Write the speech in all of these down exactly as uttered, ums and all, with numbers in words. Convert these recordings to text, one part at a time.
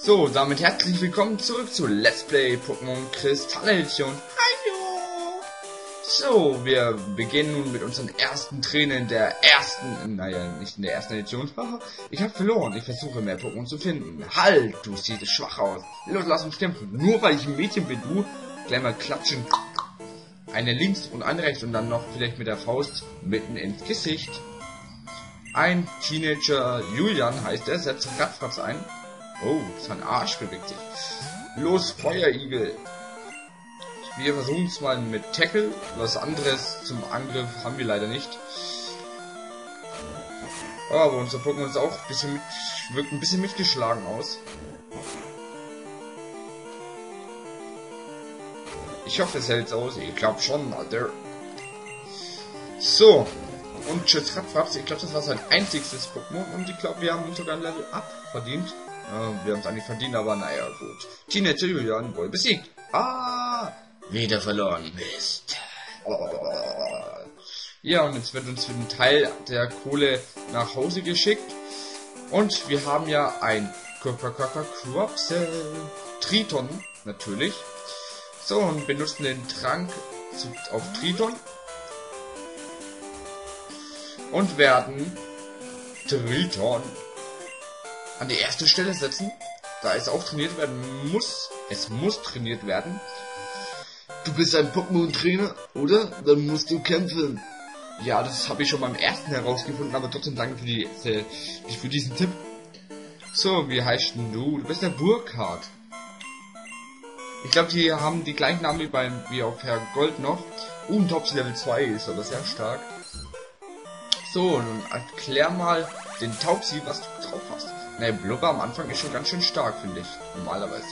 So, damit herzlich willkommen zurück zu Let's Play Pokémon Kristalledition. Hallo! So, wir beginnen nun mit unseren ersten Trainern der ersten, naja, nicht in der ersten Edition. Ich habe verloren, ich versuche mehr Pokémon zu finden. Halt, du siehst schwach aus. Los, lass uns kämpfen. Nur weil ich ein Mädchen bin, du. Gleich mal klatschen. Eine links und eine rechts und dann noch vielleicht mit der Faust mitten ins Gesicht. Ein Teenager, Julian heißt er, setzt Radfratz ein. Oh, sein Arsch bewegt sich. Los, Feuerigel. Wir versuchen es mal mit Tackle. Was anderes zum Angriff haben wir leider nicht. Aber unser Pokémon ist auch ein bisschen mit, wirkt ein bisschen mitgeschlagen aus. Ich hoffe, es hält aus. Ich glaube schon, Alter. So. Und tschüss, Radfratz. Ich glaube, das war sein einziges Pokémon. Und ich glaube, wir haben uns sogar ein Level Up verdient. Ja, wir haben es eigentlich verdient, aber naja, gut. Teenager Julian wohl besiegt. Ah, wieder verloren. Mist. Oh. Ja, und jetzt wird uns für den Teil der Kohle nach Hause geschickt. Und wir haben ja ein Quapsel Triton, natürlich. So, und benutzen den Trank auf Triton. Und werden Triton an die erste Stelle setzen, da es auch trainiert werden muss. Es muss trainiert werden. Du bist ein Pokémon-Trainer, oder? Dann musst du kämpfen. Ja, das habe ich schon beim ersten herausgefunden, aber trotzdem danke für, die, für diesen Tipp. So, wie heißt denn du? Du bist der Burkhardt. Ich glaube, die haben die gleichen Namen wie, beim, wie auf Herr Gold noch. Uh, ein Tops Level zwei ist aber sehr stark. So, nun erklär mal den Taubsi, was du drauf hast. Ne, Blubber am Anfang ist schon ganz schön stark, finde ich. Normalerweise.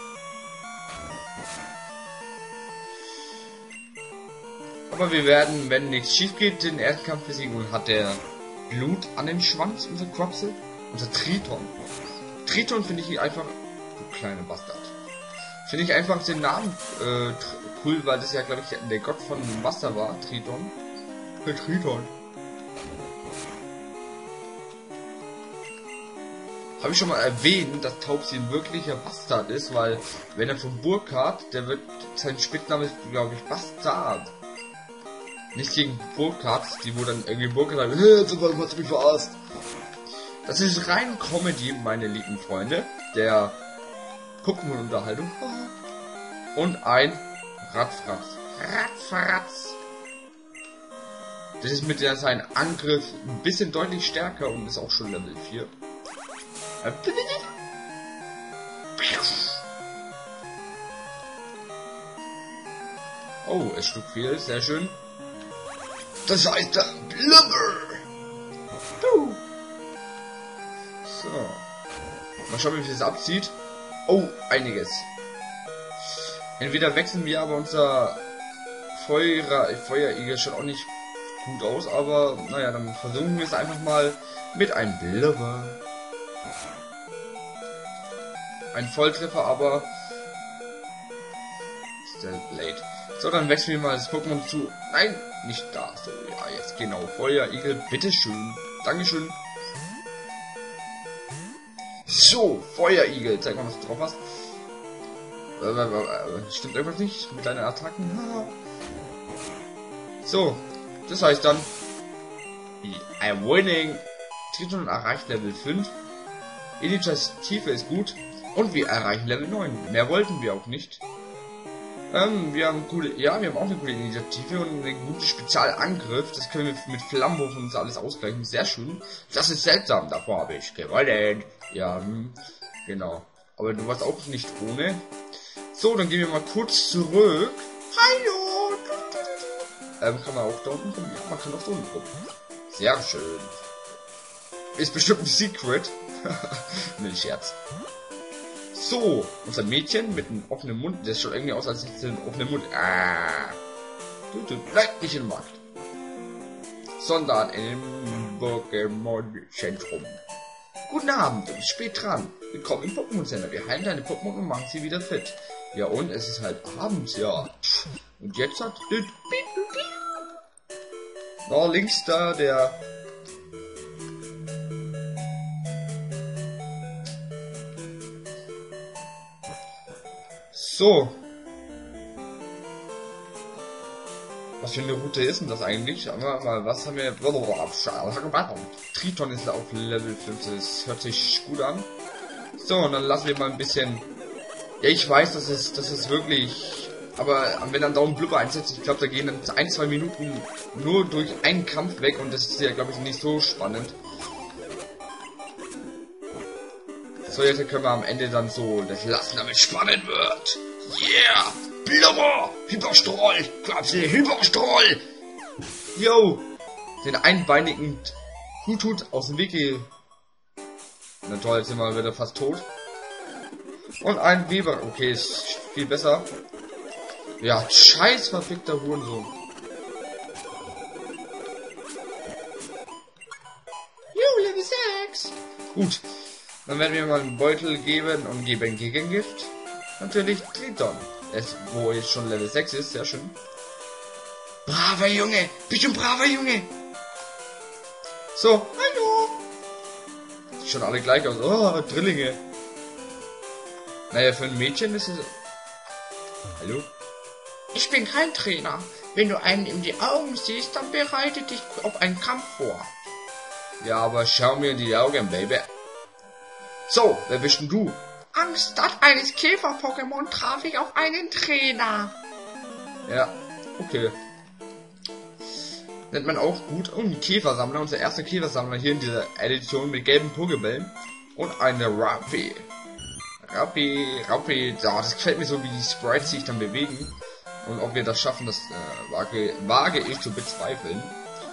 Aber wir werden, wenn nichts schief geht, den ersten Kampf besiegen. Und hat der Blut an den Schwanz, unser Quapsel? Unser Triton. Triton finde ich einfach... Du kleine Bastard. Finde ich einfach den Namen äh, cool, weil das ja, glaube ich, der Gott von Wasser war. Triton. Der Triton. Habe ich schon mal erwähnt, dass Taubsi ein wirklicher Bastard ist, weil wenn er von Burkhardt, der wird, sein Spitzname ist, glaube ich, Bastard. Nicht gegen Burkhardt, die wo dann irgendwie Burkhardt sagen, hey, warum hast du mich verarscht? Das ist rein Comedy, meine lieben Freunde, der Pokémon-Unterhaltung. Und ein Radfratz. Radfratz. Das ist mit der sein Angriff ein bisschen deutlich stärker und ist auch schon Level vier. Oh, es schlug viel, sehr schön. Das heißt dann Blubber. So. Mal schauen, wie es abzieht. Oh, einiges. Entweder wechseln wir aber unser Feuer, Feuerigel schon auch nicht gut aus, aber naja, dann versuchen wir es einfach mal mit einem Blubber. Ein Volltreffer, aber still late. So, dann wechseln wir mal das Pokémon zu. Nein, nicht da. So, ja, jetzt genau. Feuerigel, bitteschön. Dankeschön. So, Feuerigel. Zeig mal, was du drauf hast. Äh, stimmt irgendwas nicht mit deinen Attacken? So, das heißt dann, I'm winning. Triton erreicht Level fünf. Initiative ist gut. Und wir erreichen Level neun. Mehr wollten wir auch nicht. Ähm, wir haben coole, ja, wir haben auch eine coole Initiative und einen guten Spezialangriff. Das können wir mit Flammenwurf und uns alles ausgleichen. Sehr schön. Das ist seltsam. Davor habe ich gewonnen. Ja, hm, genau. Aber du warst auch nicht ohne. So, dann gehen wir mal kurz zurück. Hallo. Ähm, kann man auch da unten kommen? Ja, man kann auch da unten kommen. Sehr schön. Ist bestimmt ein Secret. Ne, Scherz. So, unser Mädchen mit einem offenen Mund. Das schaut irgendwie aus, als hätte sie einen offenen Mund. Ah. Nein, nicht in den Markt. Sondern im Pokémon-Zentrum. Guten Abend, du bist spät dran. Willkommen im Pokémon-Center. Wir heilen deine Pokémon und machen sie wieder fit. Ja, und es ist halt abends, ja. Und jetzt hat... Oh, links da, der... So. Was für eine Route ist denn das eigentlich? Mal, was haben wir? Triton ist auf Level fünf. Das hört sich gut an. So, und dann lassen wir mal ein bisschen. Ja, ich weiß, das ist, das ist wirklich. Aber wenn dann Daumen Blubber einsetzt, ich glaube, da gehen dann ein, zwei Minuten nur durch einen Kampf weg und das ist ja, glaube ich, nicht so spannend. So, jetzt können wir am Ende dann so das lassen, damit es spannend wird. Yeah! Blubber! Hyperstroll! Kapsel, Hyperstroll! Yo! Den einbeinigen Hutut aus dem Weg ge... Na toll, jetzt sind wir wieder fast tot. Und ein Weber. Okay, ist viel besser. Ja, scheiß verfickter Hurensohn. Jo, Level sechs! Gut. Dann werden wir mal einen Beutel geben und geben Gegengift. Natürlich Triton. Es, wo jetzt schon Level sechs ist, sehr schön. Braver Junge! Bist du ein braver Junge! So, hallo! Sieht schon alle gleich aus. Oh, Drillinge. Naja, für ein Mädchen ist es... Hallo? Ich bin kein Trainer. Wenn du einen in die Augen siehst, dann bereite dich auf einen Kampf vor. Ja, aber schau mir in die Augen, Baby. So, wer bist denn du? Anstatt eines Käfer-Pokémon traf ich auf einen Trainer. Ja, okay. Nennt man auch gut. Und ein Käfersammler, unser erster Käfersammler hier in dieser Edition mit gelben Pokébällen. Und eine Rappi. Rappi, Rappi, ja, das gefällt mir so, wie die Sprites sich dann bewegen. Und ob wir das schaffen, das äh, wage, wage ich zu bezweifeln.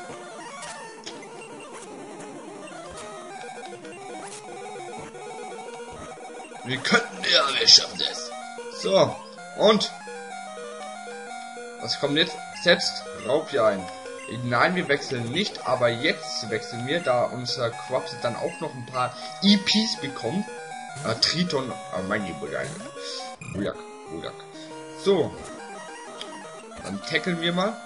Wir könnten, ja, wir schaffen das. So, und? Was kommt jetzt? Setzt Raubtier ein. Nein, wir wechseln nicht, aber jetzt wechseln wir, da unser Quaps dann auch noch ein paar E Ps bekommt. Äh, Triton, äh, mein Lieber, Bulak, Bulak. So. Dann tackeln wir mal.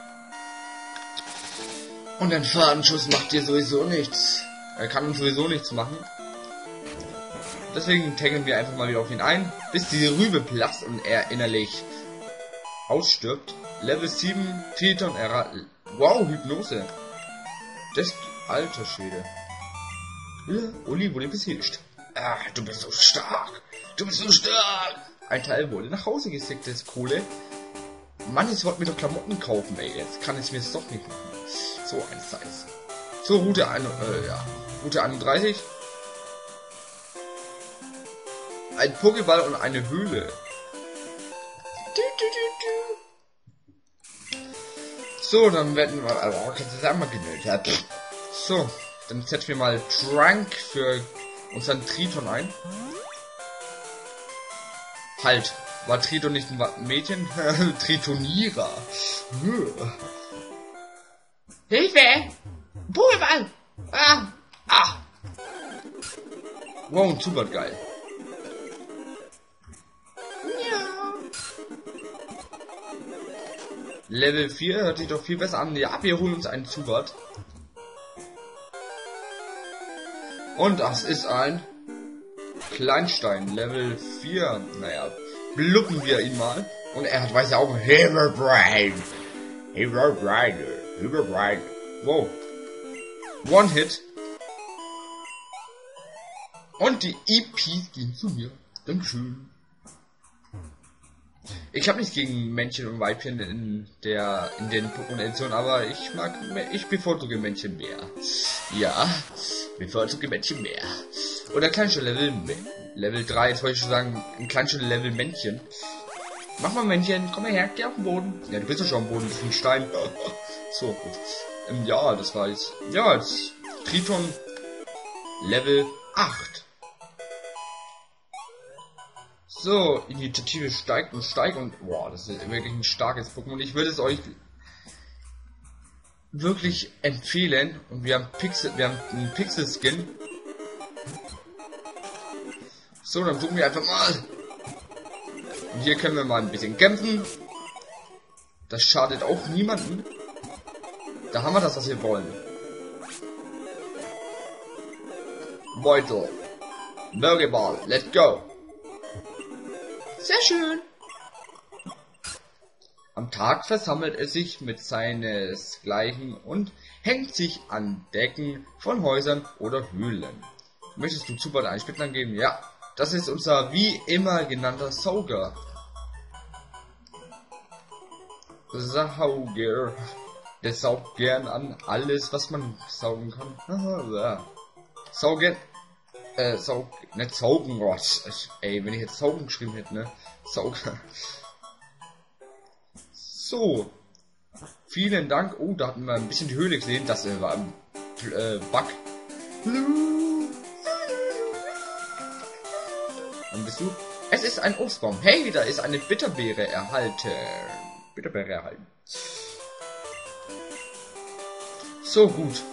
Und ein Fadenschuss macht dir sowieso nichts. Er kann uns sowieso nichts machen. Deswegen taggen wir einfach mal wieder auf ihn ein, bis die Rübe platzt und er innerlich ausstirbt. Level sieben, Triton, er... Wow, Hypnose. Das... Alter Schwede. Ja, Uli wurde besiegt. Ah, du bist so stark. Du bist so stark. Ein Teil wurde nach Hause geschickt, das Kohle. Mann, jetzt wollte mir doch Klamotten kaufen, ey. Jetzt kann ich mir das doch nicht machen. So ein Scheiß. So, Route, ein, äh, ja. Route einunddreißig. Ein Pokéball und eine Höhle. Du, du, du, du. So, dann werden wir... Also, kannst du das einmal genötigt. So, dann setzen wir mal Trunk für unseren Triton ein. Halt, war Triton nicht ein Mädchen? Tritonierer. Hilfe! Pokéball! Ah! Ah! Wow, ein Zubat, geil. Level vier hört sich doch viel besser an. Ja, wir holen uns einen Zubat. Und das ist ein Kleinstein. Level vier. Naja, bluppen wir ihn mal. Und er hat weiße Augen. Heberbrain. Heberbrain. Heberbrain. Wow. One Hit. Und die E Ps gehen zu mir. Dankeschön. Ich habe nichts gegen Männchen und Weibchen in der in den Pokémon-Editionen, aber ich mag ich bevorzuge Männchen mehr. Ja, bevorzuge Männchen mehr. Oder kleinste Level Level drei, jetzt wollte ich schon sagen, ein kleinste Level Männchen. Mach mal Männchen, komm mal her, geh auf den Boden. Ja, du bist doch schon am Boden, das ist ein Stein. So, gut. Ähm, ja, das war jetzt. Ja, jetzt Triton Level acht. So, Initiative steigt und steigt und boah, das ist wirklich ein starkes Pokémon. Ich würde es euch wirklich empfehlen. Und wir haben Pixel, wir haben einen Pixel-Skin. So, dann suchen wir einfach mal. Und hier können wir mal ein bisschen kämpfen. Das schadet auch niemanden. Da haben wir das, was wir wollen. Beutel. Burgerball, let's go. Sehr schön. Am Tag versammelt es sich mit seinesgleichen und hängt sich an Decken von Häusern oder Höhlen. Möchtest du Zubat einen Spitznamen geben? Ja, das ist unser wie immer genannter Sauger. Sauger. Der saugt gern an alles, was man saugen kann. Saugen. Äh, saug. Nicht saugen, Gott. Ey, wenn ich jetzt saugen geschrieben hätte, ne? Sauger. So. Vielen Dank. Oh, da hatten wir ein bisschen die Höhle gesehen. Das äh, war ein äh, Bug. Und bist du? Es ist ein Obstbaum. Hey, da ist eine Bitterbeere erhalten. Bitterbeere erhalten. So gut.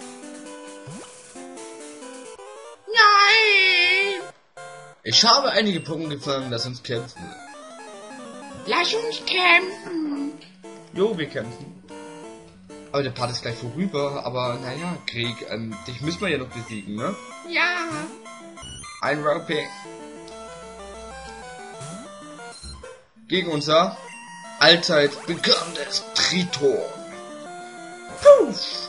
Nein! Ich habe einige Pokémon gefangen, lass uns kämpfen. Lass uns kämpfen! Jo, wir kämpfen. Aber der Part ist gleich vorüber, aber naja, Krieg, ähm, dich müssen wir ja noch besiegen, ne? Ja! Ein Raupe. Gegen unser allzeit bekanntes Triton. Puff!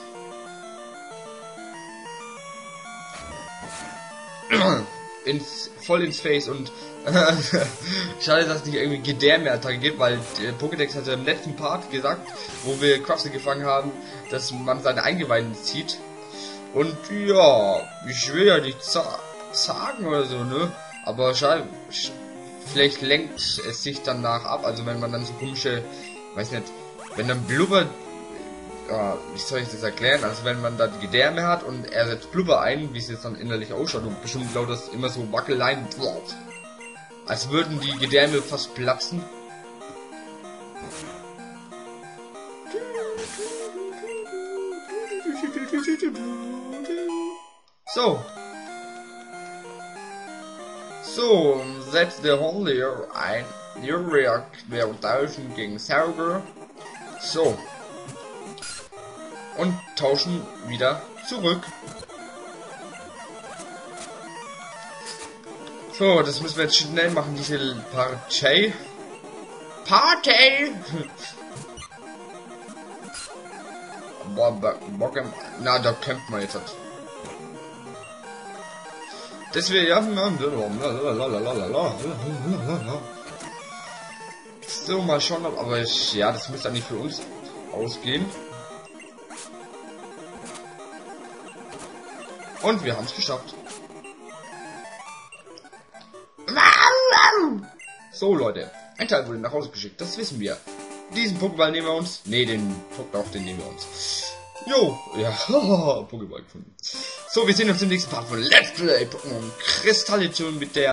ins, voll ins Face und schade, dass es nicht irgendwie Gedärme-Attacke gibt, weil der Pokédex hat ja im letzten Part gesagt, wo wir Crafty gefangen haben, dass man seine Eingeweiden zieht. Und ja, ich will ja nicht sagen oder so, ne? Aber schade, vielleicht lenkt es sich danach ab, also wenn man dann so komische, weiß nicht, wenn dann Blubber, ja, wie soll ich das erklären? Also wenn man da die Gedärme hat und er setzt Blubber ein, wie es jetzt dann innerlich ausschaut und bestimmt laut das immer so Wackeleien, als würden die Gedärme fast platzen. So. So, setzt der Hollier ein. Uriak wäre tauschen gegen Sauger. So. Und tauschen wieder zurück. So, das müssen wir jetzt schnell machen, diese Party. Party! Boah, Bock im... Na, da kämpft man jetzt. Das wir ja... So, mal schauen, aber ich, ja, das müsste eigentlich für uns ausgehen. Und wir haben es geschafft. So, Leute. Ein Teil wurde nach Hause geschickt. Das wissen wir. Diesen Pokéball nehmen wir uns. Ne, den Pokéball, den nehmen wir uns. Jo. Ja. Pokéball gefunden. So, wir sehen uns im nächsten Part von Let's Play Pokémon Kristallition mit der